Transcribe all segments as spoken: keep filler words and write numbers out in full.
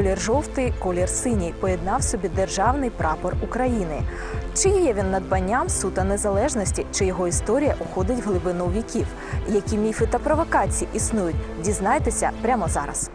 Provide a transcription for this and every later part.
Колір жовтий, колір синій поєднав собі державний прапор України. Чи є він надбанням суто незалежності, чи його історія уходить в глибину віків? Які міфи та провокації існують? Дізнайтеся прямо зараз.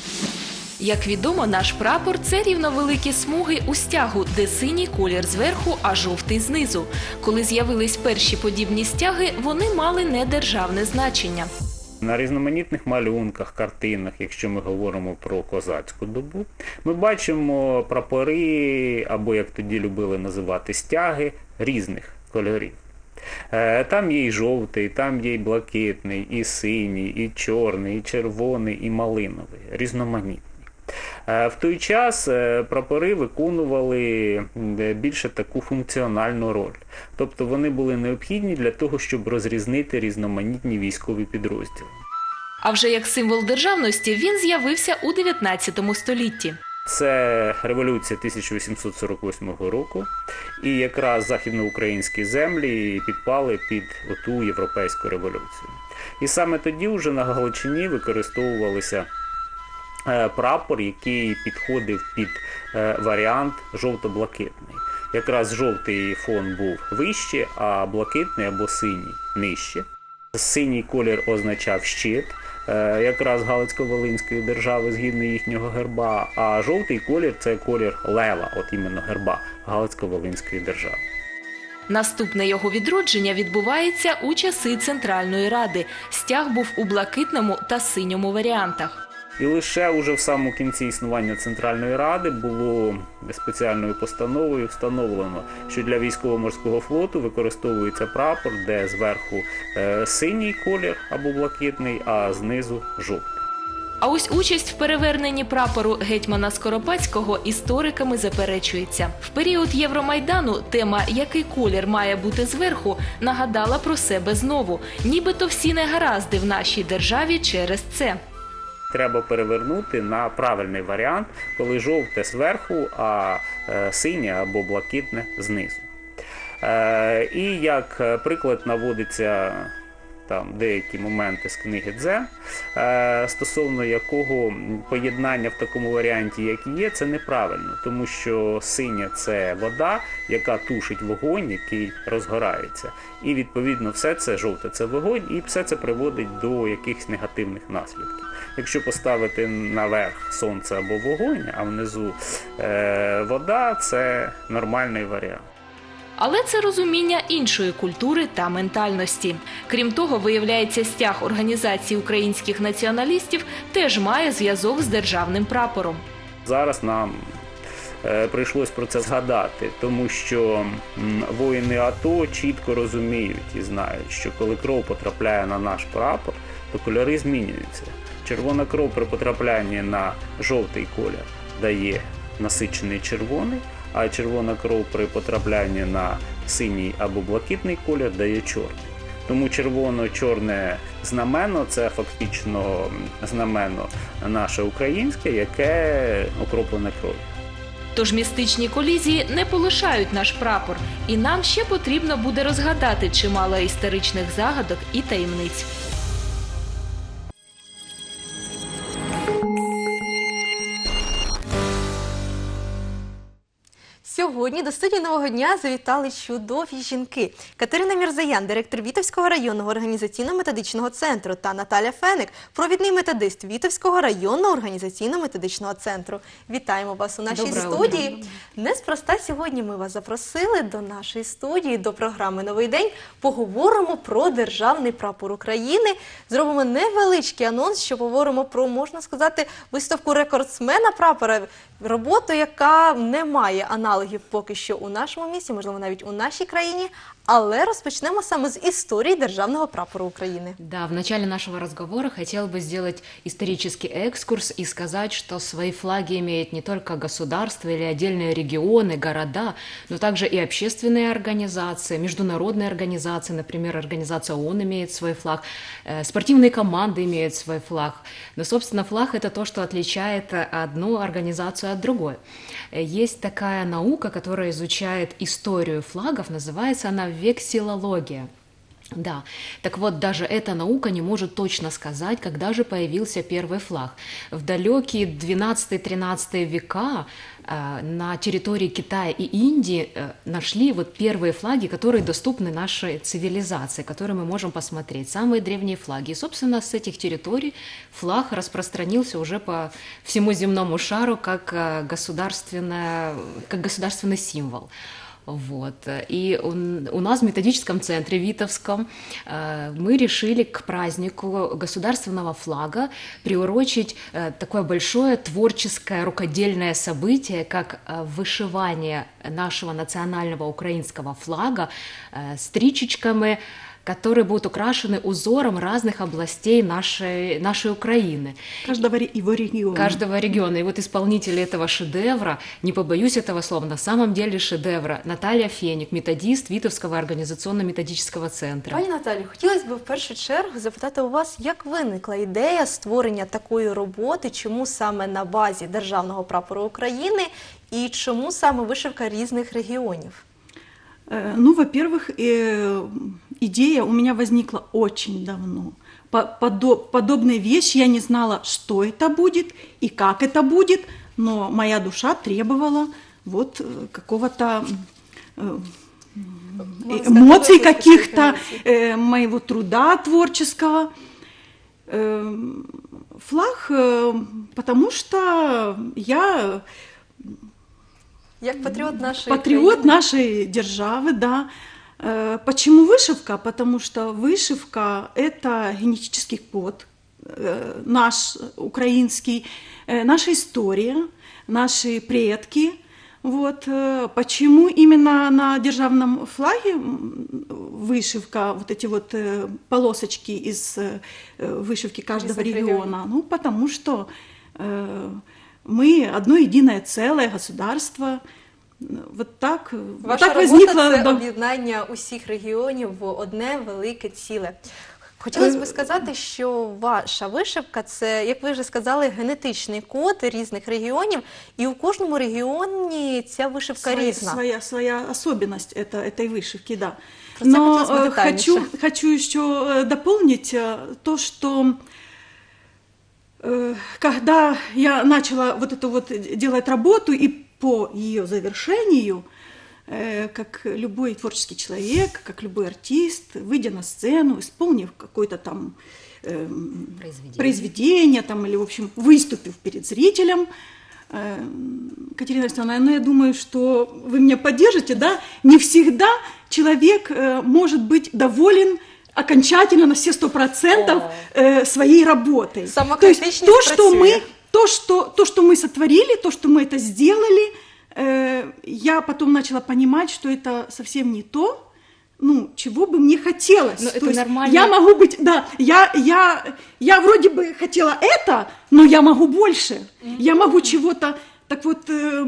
Як відомо, наш прапор – це рівновеликі смуги у стягу, де синій колір зверху, а жовтий знизу. Коли з'явились перші подібні стяги, вони мали недержавне значення. На різноманітних малюнках, картинах, якщо ми говоримо про козацьку добу, ми бачимо прапори, або, як тоді любили називати, стяги різних кольорів. Там є і жовтий, там є і блакитний, і синій, і чорний, і червоний, і малиновий, різноманітний. В той час прапори виконували більше таку функціональну роль. Тобто вони були необхідні для того, щоб розрізнити різноманітні військові підрозділи. А вже як символ державності він з'явився у дев'ятнадцятому столітті. Це революція тисяча вісімсот сорок восьмого року, і якраз західноукраїнські землі підпали під оту європейську революцію. І саме тоді вже на Галичині використовувалися прапор, який підходив під варіант жовто-блакитний. Якраз жовтий фон був вище, а блакитний або синій нижче. Синій колір означав щит, якраз Галицько-Волинської держави згідно їхнього герба, а жовтий колір – це колір лева, от іменно герба Галицько-Волинської держави. Наступне його відродження відбувається у часи Центральної Ради. Стяг був у блакитному та синьому варіантах. І лише уже в самому кінці існування Центральної Ради було спеціальною постановою встановлено, що для військово-морського флоту використовується прапор, де зверху е, синій колір або блакитний, а знизу жовтий. А ось участь в переверненні прапору гетьмана Скоропадського істориками заперечується. В період Євромайдану тема «Який колір має бути зверху» нагадала про себе знову. Нібито всі негаразди в нашій державі через це. Треба перевернути на правильний варіант, коли жовте зверху, а синє або блакитне знизу. І як приклад наводиться там деякі моменти з книги Дзен, стосовно якого поєднання в такому варіанті, як є, це неправильно, тому що синя – це вода, яка тушить вогонь, який розгорається. І відповідно все це, жовте – це вогонь, і все це приводить до якихось негативних наслідків. Якщо поставити наверх сонце або вогонь, а внизу е, вода – це нормальний варіант. Але це розуміння іншої культури та ментальності. Крім того, виявляється, стяг організації українських націоналістів теж має зв'язок з державним прапором. Зараз нам е, прийшлось про це згадати, тому що м, воїни АТО чітко розуміють і знають, що коли кров потрапляє на наш прапор, то кольори змінюються. Червона кров при потраплянні на жовтий колір дає насичений червоний, а червона кров при потраплянні на синій або блакитний колір дає чорний. Тому червоно-чорне знамено – це фактично знамено наше українське, яке окроплене кров'ю. Тож містичні колізії не полишають наш прапор, і нам ще потрібно буде розгадати чимало історичних загадок і таємниць. Сьогодні до студії «Нового дня» завітали чудові жінки. Катерина Мірзаян, директор Вітовського районного організаційно-методичного центру, та Наталя Феник, провідний методист Вітовського районного організаційно-методичного центру. Вітаємо вас у нашій Доброе студії. утро. Неспроста сьогодні ми вас запросили до нашої студії, до програми «Новий день». Поговоримо про державний прапор України. Зробимо невеличкий анонс, що поговоримо про, можна сказати, виставку рекордсмена прапора. Роботу, яка не має аналогів поки що у нашому місті, можливо, навіть у нашій країні, але розпочнемо саме з історії державного прапора України. Да, в начале нашего разговора хотел бы сделать исторический экскурс и сказать, что свои флаги имеют не только государства или отдельные регионы, города, но также и общественные организации, международные организации, например, организация ООН имеет свой флаг, спортивные команды имеют свой флаг. Но, собственно, флаг – это то, что отличает одну организацию от другой. Есть такая наука, которая изучает историю флагов, называется она вексилология. Да, так вот, даже эта наука не может точно сказать, когда же появился первый флаг. В далекие двенадцатый-тринадцатый века э, на территории Китая и Индии э, нашли вот первые флаги, которые доступны нашей цивилизации, которые мы можем посмотреть, самые древние флаги. И, собственно, с этих территорий флаг распространился уже по всему земному шару как, э, государственная, как государственный символ. Вот. И у нас в методическом центре Витовском мы решили к празднику государственного флага приурочить такое большое творческое рукодельное событие, как вышивание нашего национального украинского флага стричечками, которые будут украшены узором разных областей нашей, нашей Украины. Каждого его региона. Каждого региона. И вот исполнители этого шедевра, не побоюсь этого слова, на самом деле шедевра, Наталья Фенік, методист Витовського організаційно-методичного центру. Пані Наталі, хотілося б в першу чергу запитати у вас, як виникла ідея створення такої роботи, чому саме на базі Державного прапору України і чому саме вишивка різних регіонів? Ну, во-первых, идея у меня возникла очень давно. Подобные вещи, я не знала, что это будет и как это будет, но моя душа требовала вот какого-то эмоций, каких-то моего труда творческого. Флаг, потому что я... Як патріот нашої Патриот країни. нашей державы, да. Почему вышивка? Потому что вышивка – это генетический код наш украинский, наша история, наши предки. Вот. Почему именно на державном флаге вышивка, вот эти вот полосочки из вышивки каждого региона? Ну, потому что мы одно единое целое государство. Вот так, Ваша вот так робота возникло. – це да. об'єднання усіх регіонів в одне велике ціле. Хотілося б сказати, що ваша вишивка – це, як ви вже сказали, генетичний код різних регіонів, і у кожному регіоні ця вишивка Своя, різна. своя, своя особенность это, этой вышивки, да. Про це Но хотілося б э, детальніше. хочу, хочу еще э, дополнить э, то, что э, когда я начала вот эту вот делать работу и по ее завершению, э, как любой творческий человек, как любой артист, выйдя на сцену, исполнив какое-то там э, Произведение. произведение там, или, в общем, выступив перед зрителем, э, Катерина Александровна, ну, я думаю, что вы меня поддержите, да, не всегда человек э, может быть доволен окончательно на все сто процентов э, своей работой. То есть то, что мы, то, что, то, что мы сотворили, то, что мы это сделали, э, я потом начала понимать, что это совсем не то, ну, чего бы мне хотелось. Но то это есть нормально. Я могу быть, да, я, я, я вроде бы хотела это, но я могу больше. Mm-hmm. Я могу чего-то. Так вот,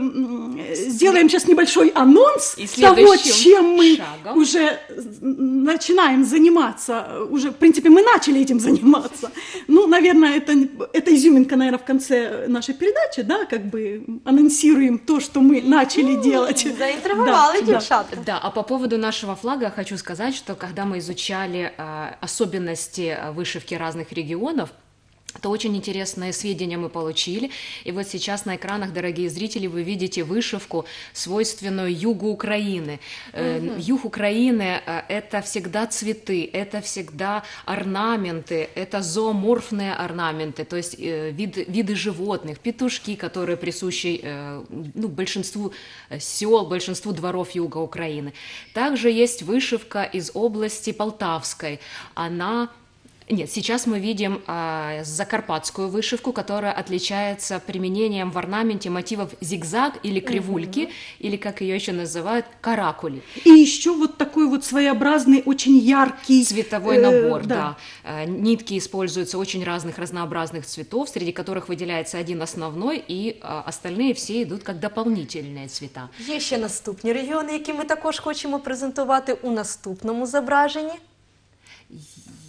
э, сделаем сейчас небольшой анонс И того, чем мы шагом. уже начинаем заниматься. Уже, в принципе, мы начали этим заниматься. Ну, наверное, это, это изюминка, наверное, в конце нашей передачи, да, как бы анонсируем то, что мы начали делать. Заинтриговали, Да, девчата. Да, а по поводу нашего флага хочу сказать, что когда мы изучали э, особенности вышивки разных регионов, то очень интересные сведения мы получили. И вот сейчас на экранах, дорогие зрители, вы видите вышивку, свойственную югу Украины. Mm-hmm. Юг Украины – это всегда цветы, это всегда орнаменты, это зооморфные орнаменты, то есть вид, виды животных, петушки, которые присущи ну, большинству сел, большинству дворов юга Украины. Также есть вышивка из области Полтавской. Она... Нет, сейчас мы видим э, закарпатскую вышивку, которая отличается применением в орнаменте мотивов зигзаг или кривульки, mm-hmm. или, как ее еще называют, каракули. И еще вот такой вот своеобразный, очень яркий... Цветовой набор, э, да. да. Э, нитки используются очень разных, разнообразных цветов, среди которых выделяется один основной, и э, остальные все идут как дополнительные цвета. Є ще наступні регіони, які ми також хочемо презентувати у наступному зображенні.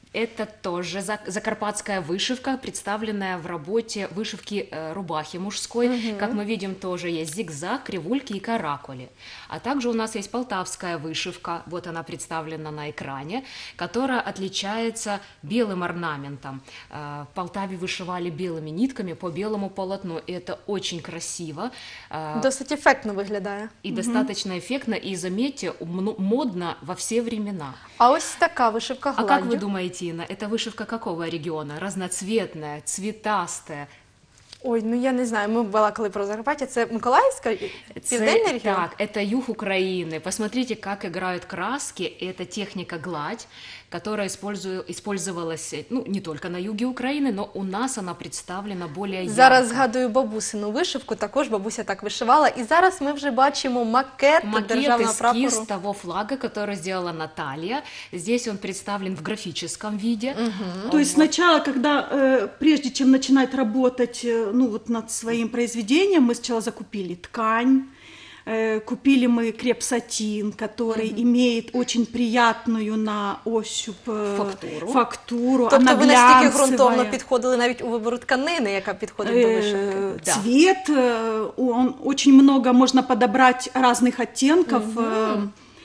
Это тоже за- закарпатская вышивка, представленная в работе вышивки э, рубахи мужской. Как мы видим, тоже есть зигзаг, кривульки и каракули. А также у нас есть полтавская вышивка, вот она представлена на экране, которая отличается белым орнаментом. Э, в Полтаве вышивали белыми нитками по белому полотну, и это очень красиво. Э, Досить ефектно виглядає. и достаточно эффектно, и, заметьте, мно- модно во все времена. А ось така вишивка А гладдю. как вы думаете, Инна, это вышивка какого региона? Разноцветная, цветастая. Ой, ну я не знаю, ми балакали про Закарпаття, це Миколаївська, південний Це- регіон? Так, это юг Украины. Посмотрите, как играют краски. Это техника гладь, которая использую- использовалась, ну, не только на юге Украины, но у нас она представлена более ярко. Зараз згадую бабусину вишивку, також бабуся так вишивала. І зараз ми вже бачимо макет, Макет, державного эскиз прапору. того флага, который сделала Наталья. Здесь он представлен в графическом виде. То есть сначала, когда, э, прежде чем начинать работать э, ну, вот над своим произведением, мы сначала закупили ткань, э, купили мы креп-сатин, который имеет очень приятную на ощупь э, Фактуру. фактуру. Тобто Она ви настільки глянцевая. ґрунтовно підходили навіть у вибору тканини, яка підходить до вишивки. Э, Да. Цвет, э, он очень много можно подобрать разных оттенков. э,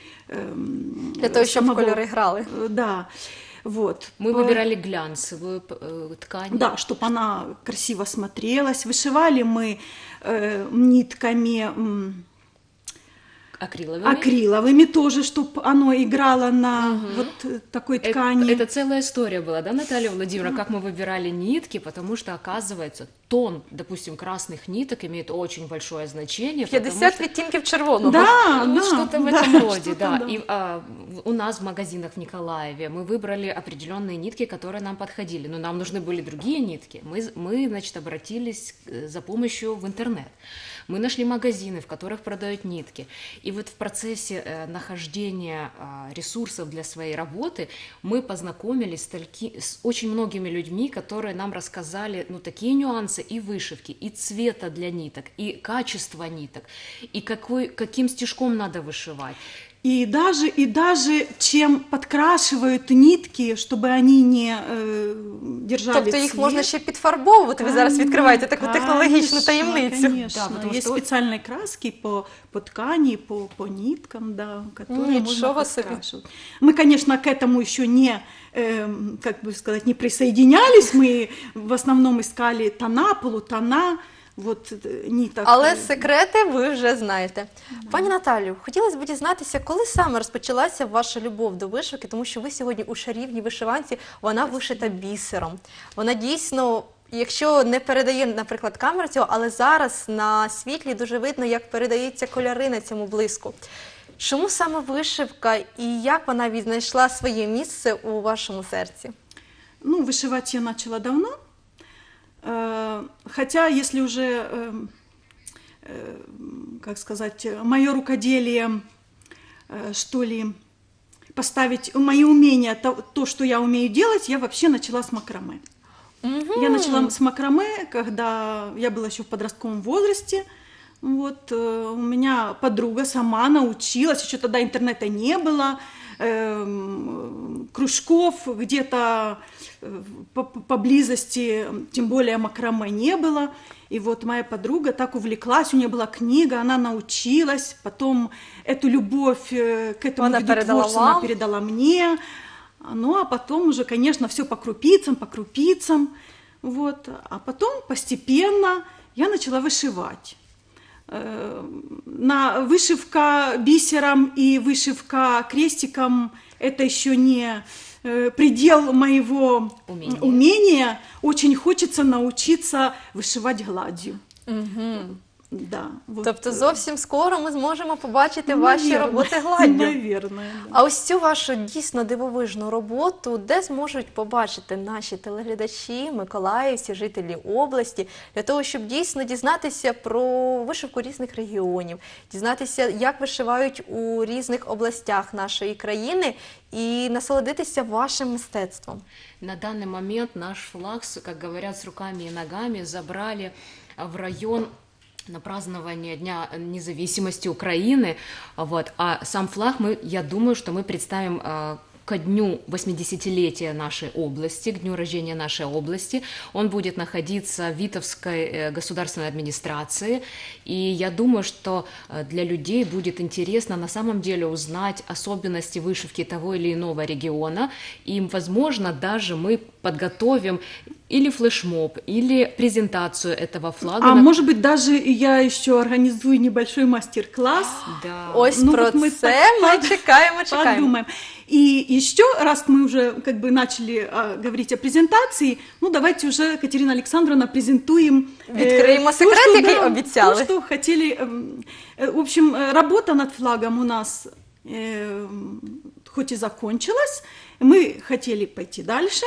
эм, Для того, щоб самого- кольори грали. э, Да, вот. Мы По- выбирали глянцевую э, ткань. Да, чтобы она красиво смотрелась. Вышивали мы э, нитками м, Акриловыми. акриловыми тоже, чтобы оно играло на вот э, такой Это, ткани. это целая история была, да, Наталья Владимировна, как мы выбирали нитки, потому что, оказывается, тон, допустим, красных ниток имеет очень большое значение. потому п'ятдесят что- відтінків червоного. Да, Ну, да, что-то в да, этом роде, что-то да. да. И а, в- у нас в магазинах в Николаеве мы выбрали определенные нитки, которые нам подходили. Но нам нужны были другие нитки. Мы, з- мы значит, обратились э, за помощью в интернет. Мы нашли магазины, в которых продают нитки. И вот в процессе э, нахождения а, ресурсов для своей работы мы познакомились с, тольки- с очень многими людьми, которые нам рассказали ну, такие нюансы и вышивки, и цвета для ниток, и качества ниток, и какой, каким стежком надо вышивать. И даже, и даже чем подкрашивают нитки, чтобы они не э, держали Тобто їх цвет. можна ще підфарбовувати. Ви зараз відкриваєте таку технологічну Конечно, таємницю. Конечно, Да, потому есть что- специальные краски по, по ткани, по, по ниткам, да, которые Ничего можно себе. подкрашивать. Мы, конечно, к этому еще не, эм, как бы сказать, не присоединялись. Мы в основном искали тона, полутона, вот э, ниток. Але секрети ви вже знаєте. Пані Наталю, хотілося б дізнатися, коли саме розпочалася ваша любов до вишивки, тому що ви сьогодні у шарівній вишиванці, вона вишита бісером. Вона дійсно, якщо не передає, наприклад, камера цього, але зараз на світлі дуже видно, як передаються кольори на цьому блиску. Чому саме вишивка і як вона віднайшла своє місце у вашому серці? Ну, вышивать я начала давно. Э, Хотя, если уже, э, э, как сказать, мое рукоделие, э, что ли, поставить, мои умения, то, то, что я умею делать, я вообще начала с макраме. Я начала с макраме, когда я была еще в подростковом возрасте. Вот, э, у меня подруга сама научилась, еще тогда интернета не было, эм, кружков где-то э, по- по- поблизости, тем более макраме, не было. И вот моя подруга так увлеклась, у нее была книга, она научилась, потом эту любовь э, к этому Она виду передала творчества она вам? передала мне. Ну, а потом уже, конечно, все по крупицам, по крупицам. Вот. А потом постепенно я начала вышивать. Э, На вышивка бисером и вышивка крестиком – это еще не э, предел моего Умения. умения. Очень хочется научиться вышивать гладью. Да, вот, Тобто э, зовсім скоро ми зможемо побачити ваші наверное, роботи гладдю. Наверное, да. А ось цю вашу дійсно дивовижну роботу, де зможуть побачити наші телеглядачі, миколаївці, жителі області, для того, щоб дійсно дізнатися про вишивку різних регіонів, дізнатися, як вишивають у різних областях нашої країни і насолодитися вашим мистецтвом. На данный момент наш флаг, с- как говорят, с руками и ногами забрали а, в район на празднование Дня независимости Украины. Вот. А сам флаг, мы, я думаю, что мы представим а, ко дню восьмидесятилетия нашей области, к дню рождения нашей области. Он будет находиться в Витовской э, государственной администрации. И я думаю, что э, для людей будет интересно на самом деле узнать особенности вышивки того или иного региона. И, возможно, даже мы подготовим или флешмоб, или презентацию этого флага. А на- может быть, даже я еще организую небольшой мастер-класс. Да. Ось Ну, про от ми це так ми чекаємо, чекаємо. Подумаем. И еще, раз мы уже как бы начали а, говорить о презентации, ну давайте уже, Катерина Александровна, презентуем э, Відкриємо то, секрет, что, який да, обіцяли. то, что хотели. эм, э, В общем, э, работа над флагом у нас э, хоть и закончилась, мы хотели пойти дальше,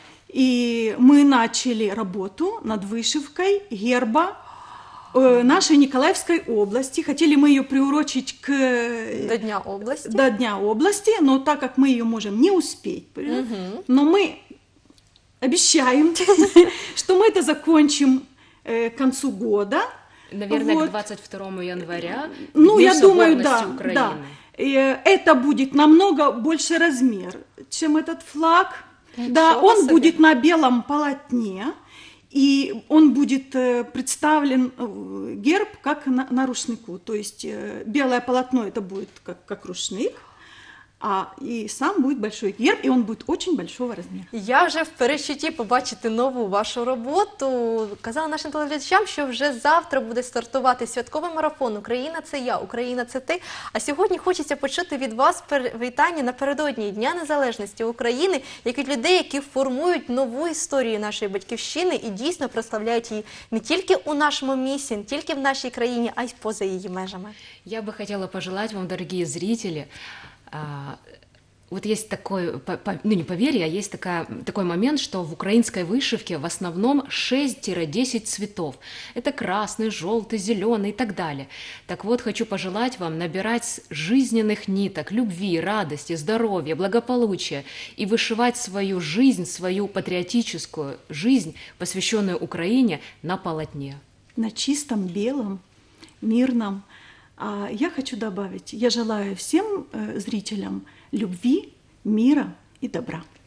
и мы начали работу над вышивкой герба э, нашей Николаевской области. Хотели мы ее приурочить к До Дня області. до Дня области, но так как мы ее можем не успеть, но мы обещаем, что мы это закончим э, к концу года. Наверное, Вот. к двадцать второму января. Ну, Дню я думаю, соборности да, Украины. да. Э, Это будет намного больше размер, чем этот флаг. Да, Ничего он себе. будет на белом полотне, и он будет э, представлен, э, герб, как на, на рушнику. То есть э, белое полотно это будет как, как рушник, а и сам будет большой герб, и он будет очень большого размера. Я вже в передчутті побачити нову вашу роботу. Казала нашим телеглядачам, що вже завтра буде стартувати святковий марафон «Україна – це я, Україна – це ти». А сьогодні хочеться почути від вас привітання напередодні Дня Незалежності України, як від людей, які формують нову історію нашої батьківщини і дійсно прославляють її не тільки у нашому місті, не тільки в нашій країні, а й поза її межами. Я бы хотела пожелать вам, дорогие зрители, а, вот есть такой, по- по- ну не поверье, а есть такая, такой момент, что в украинской вышивке в основном шесть-десять цветов. Это красный, желтый, зеленый и так далее. Так вот, хочу пожелать вам набирать с жизненных ниток любви, радости, здоровья, благополучия и вышивать свою жизнь, свою патриотическую жизнь, посвященную Украине, на полотне. На чистом, белом, мирном. А я хочу добавить, я желаю всем э, зрителям любви, мира и добра.